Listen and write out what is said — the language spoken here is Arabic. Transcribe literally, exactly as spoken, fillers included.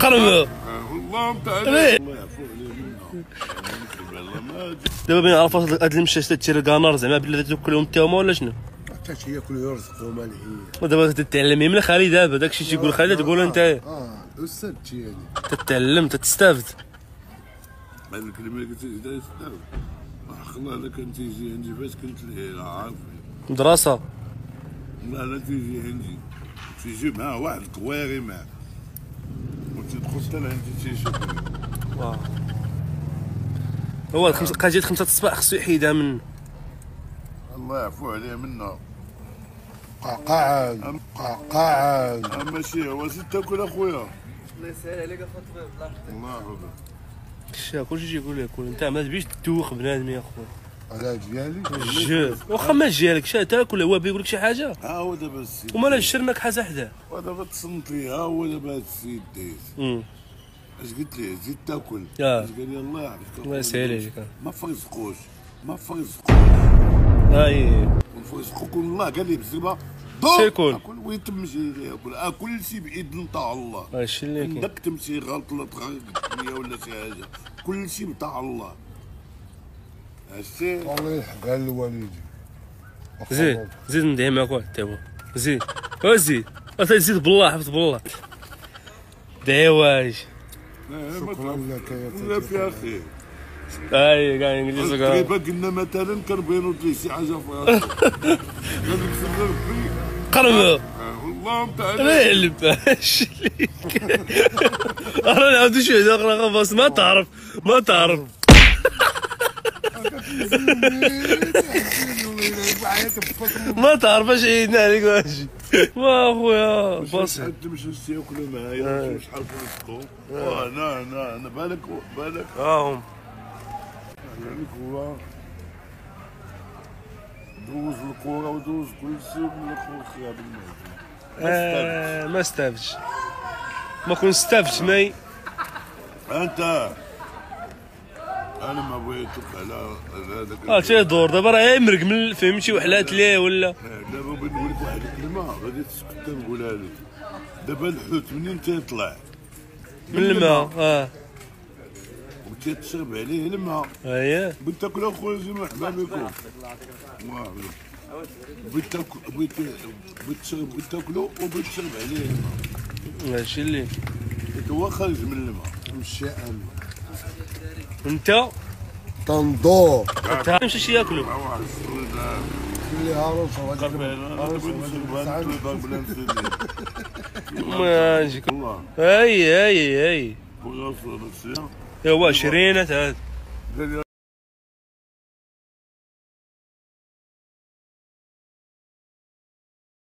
قرب والله نتاع الله يعفو عليه منا. دابا بين عرفات هاد المشات تشري كانار زعما بلا تاكلهم انت هما ولا شنو؟ حتى ياكلوا يرزقوا مالحين. ودابا تتعلمي من خالي دابا داكشي تيقول خالي تقول انت. اه الاستاذ تيالي تتعلم تتستافد. هاد الكلمه اللي قلت لي تستافد. الله الا كان تيجي عندي فاش كنت عارف مدرسه. لا لا تيجي عندي تيجي معاه واحد الطواري معاه وتدخل حتى لعندي تيشوفني. واه هو الخمسة قاجي خمسة الصباح خصو يحيدها منه. الله يعفو عليه منا. قعقاعد قعقاعد ماشي هو زيد تاكل اخويا. الله يسهل عليك اخويا الله يحفظك. الله يحفظك. كلشي كلشي تيقول لك انت ما تبيش تدوخ بنادم يا خويا. على ديالي الجو واخا ما جالك شا تاكل هو بيقول لك شي حاجه. ها هو دابا السيد ومالا شرناك حاجه حداه. ودابا تصنت لي ها هو دابا هاد السيد دايز. اش قلت ليه زيد تاكل. اه اش قال لي الله يحفظك. الله يسهل عليك. ما فرزقوش ما فرزقوش. اي ونفرزقوك والله قال لي بالزربه سير كل. اكل وين تمشي ياكل اه كل شيء باذن تاع الله. هادشي اللي كاين. عندك تمشي غلط ولا تغرق الدنيا ولا شي حاجه كل شيء بتاع الله. عرفتي الله يلحقها للوالدين. زيد زيد ندعي معاك واحد تا هو زيد وزيد زيد بالله حفظ بالله دعي واش. شكرا لك يا لا في اخي. اي كاع انجليز كاع تقريبا قلنا مثلا كربينو لي شي حاجه في راسك. غادي نكتب ربي قرب والله نتاع لا يعلم اش ليك. راه نعاودو شي وحده اخرى خلاص ما تعرف ما تعرف. ما تعرف اش عيدنا عليك واش. ما اخويا باصي شحال تمشي تاكلوا معايا شحال فرزقوا. انا انا انا بالك بالك ها هم يعني هو دوز الكورة ودوز كل شيء من الاخر خراب الموت. ما استافدش ما كون استافدش ماي. انت انا ما بغيتك على هذاك. اه تيدور دابا راه يمرق من فهمتي وحلات ليه ولا. دابا بغيت نقول لك واحد الكلمه غادي تسكت نقولها لك. دابا الحوت منين تيطلع من الماء اه وتيتشرب عليه الماء. اييه بغيت تاكل اخويا زي مرحبا بكم. بغيت تاكل بغيت بغيت تشرب بغيت تاكلو وبغيت تشرب عليه الماء. هادشي اللي هو خارج من الماء. مشي انا انت تنضور تمشي شي ياكلوا. اللي هاروس ما نجيك اي اي اي هو شرينة هذا.